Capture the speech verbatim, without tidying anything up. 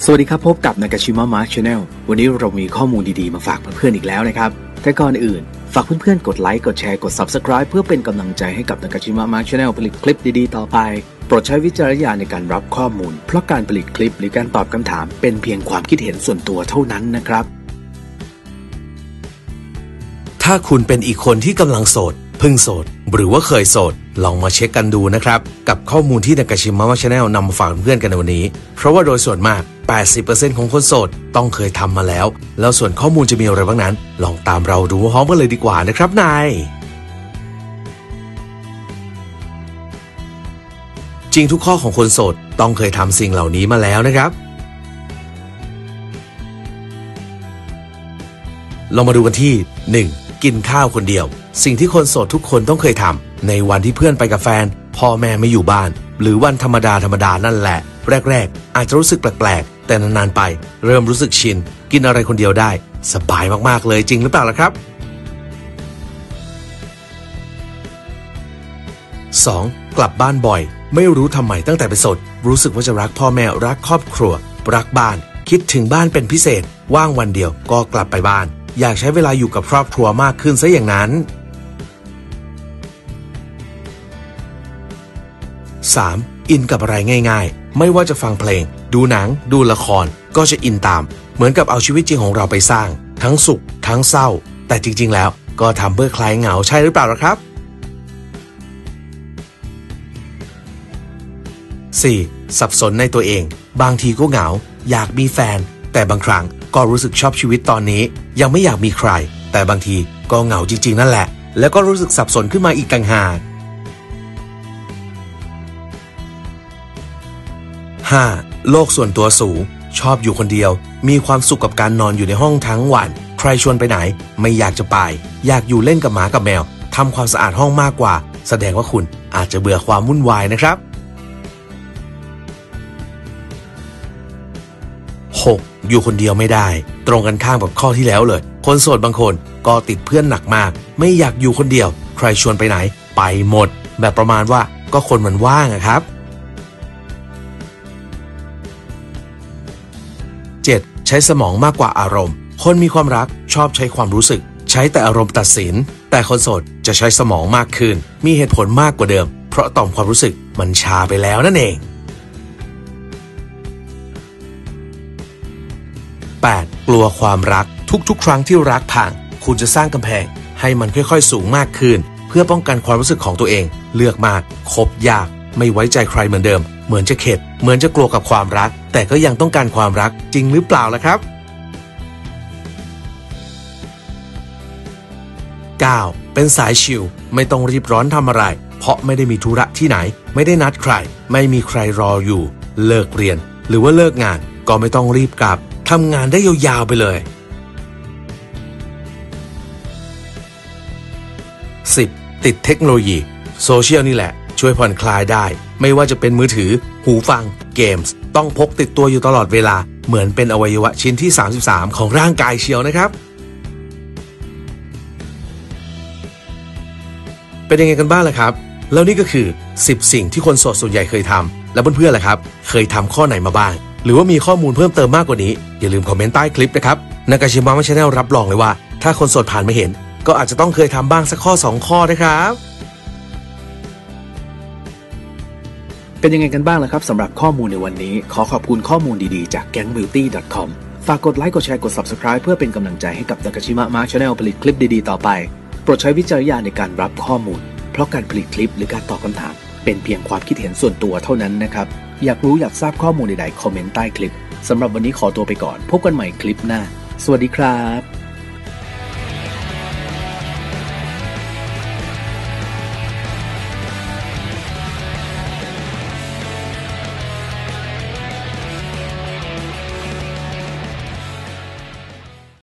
สวัสดีครับพบกับ Nagashima Mark Channel วันนี้เรามีข้อมูลดีๆมาฝากเพื่อนๆอีกแล้วนะครับแต่ก่อนอื่นฝากเพื่อนๆกดไลค์กดแชร์กด Subscribe เพื่อเป็นกำลังใจให้กับ Nagashima Mark Channel ผลิตคลิปดีๆต่อไปโปรดใช้วิจารณญาณในการรับข้อมูลเพราะการผลิตคลิปหรือการตอบคำถามเป็นเพียงความคิดเห็นส่วนตัวเท่านั้นนะครับถ้าคุณเป็นอีกคนที่กำลังโสดเพิ่งโสดหรือว่าเคยโสดลองมาเช็คกันดูนะครับกับข้อมูลที่ Nagashima Mark Channel นำมาฝากเพื่อนกันในวันนี้เพราะว่าโดยส่วนมาก แปดสิบเปอร์เซ็นต์ ของคนโสดต้องเคยทำมาแล้วแล้วส่วนข้อมูลจะมีอะไรบ้างนั้นลองตามเราดูพร้อมกันเลยดีกว่านะครับนายจริงทุกข้อของคนโสดต้องเคยทำสิ่งเหล่านี้มาแล้วนะครับลองมาดูกันที่หนึ่งกินข้าวคนเดียวสิ่งที่คนโสดทุกคนต้องเคยทำในวันที่เพื่อนไปกับแฟนพ่อแม่ไม่อยู่บ้านหรือวันธรรมดาธรรมดานั่นแหละแรกๆอาจจะรู้สึกแปลกๆแต่นานๆไปเริ่มรู้สึกชินกินอะไรคนเดียวได้สบายมากๆเลยจริงหรือเปล่าล่ะครับ สอง กลับบ้านบ่อยไม่รู้ทำไมตั้งแต่เป็นโสดรู้สึกว่าจะรักพ่อแม่รักครอบครัวรักบ้านคิดถึงบ้านเป็นพิเศษว่างวันเดียวก็กลับไปบ้านอยากใช้เวลาอยู่กับครอบครัวมากขึ้นซะอย่างนั้น สาม อินกับอะไรง่ายๆไม่ว่าจะฟังเพลงดูหนังดูละครก็จะอินตามเหมือนกับเอาชีวิตจริงของเราไปสร้างทั้งสุขทั้งเศร้าแต่จริงๆแล้วก็ทำเพื่อคลายเหงาใช่หรือเปล่าล่ะครับ สี่ สับสนในตัวเองบางทีก็เหงาอยากมีแฟนแต่บางครั้งก็รู้สึกชอบชีวิตตอนนี้ยังไม่อยากมีใครแต่บางทีก็เหงาจริงๆนั่นแหละแล้วก็รู้สึกสับสนขึ้นมาอีกต่างหากห้า โลกส่วนตัวสูงชอบอยู่คนเดียวมีความสุขกับการนอนอยู่ในห้องทั้งวันใครชวนไปไหนไม่อยากจะไปอยากอยู่เล่นกับหมากับแมวทำความสะอาดห้องมากกว่าแสดงว่าคุณอาจจะเบื่อความวุ่นวายนะครับ หก อยู่คนเดียวไม่ได้ตรงกันข้ามกับข้อที่แล้วเลยคนโสดบางคนก็ติดเพื่อนหนักมากไม่อยากอยู่คนเดียวใครชวนไปไหนไปหมดแบบประมาณว่าก็คนมันว่างอะครับเจ็ด ใช้สมองมากกว่าอารมณ์คนมีความรักชอบใช้ความรู้สึกใช้แต่อารมณ์ตัดสินแต่คนโสดจะใช้สมองมากขึ้นมีเหตุผลมากกว่าเดิมเพราะต่อมความรู้สึกมันชาไปแล้วนั่นเอง แปด กลัวความรักทุกๆครั้งที่รักพังคุณจะสร้างกำแพงให้มันค่อยๆสูงมากขึ้นเพื่อป้องกันความรู้สึกของตัวเองเลือกมากคบยากไม่ไว้ใจใครเหมือนเดิมเหมือนจะเข็ดเหมือนจะกลัวกับความรักแต่ก็ยังต้องการความรักจริงหรือเปล่าล่ะครับ เก้า เป็นสายชิลไม่ต้องรีบร้อนทำอะไรเพราะไม่ได้มีธุระที่ไหนไม่ได้นัดใครไม่มีใครรออยู่เลิกเรียนหรือว่าเลิกงานก็ไม่ต้องรีบกลับทำงานได้ยาวๆไปเลย สิบ ติดเทคโนโลยีโซเชียลนี่แหละช่วยผ่อนคลายได้ไม่ว่าจะเป็นมือถือหูฟังเกมส์ต้องพกติดตัวอยู่ตลอดเวลาเหมือนเป็นอวัยวะชิ้นที่สามสิบสามของร่างกายเชียวนะครับเป็นยังไงกันบ้างล่ะครับแล้วนี่ก็คือสิบสิ่งที่คนโสดส่วนใหญ่เคยทำแล้วเพื่อนๆล่ะครับเคยทำข้อไหนมาบ้างหรือว่ามีข้อมูลเพิ่มเติมมากกว่านี้อย่าลืมคอมเมนต์ใต้คลิปนะครับNagashima Mark Channelรับรองเลยว่าถ้าคนโสดผ่านไม่เห็นก็อาจจะต้องเคยทำบ้างสักข้อสองข้อนะครับเป็นยังไงกันบ้างล่ะครับสำหรับข้อมูลในวันนี้ขอขอบคุณข้อมูลดีๆจาก แก๊งบิวตี้ ดอท คอม ฝากกดไลค์กดแชร์กด Subscribe เพื่อเป็นกำลังใจให้กับ Nagashima Mark Channel ผลิตคลิปดีๆต่อไปโปรดใช้วิจารณญาณในการรับข้อมูลเพราะการผลิตคลิปหรือการตอบคำถามเป็นเพียงความคิดเห็นส่วนตัวเท่านั้นนะครับอยากรู้อยากทราบข้อมูลใดๆคอมเมนต์ใต้คลิปสำหรับวันนี้ขอตัวไปก่อนพบกันใหม่คลิปหน้าสวัสดีครับ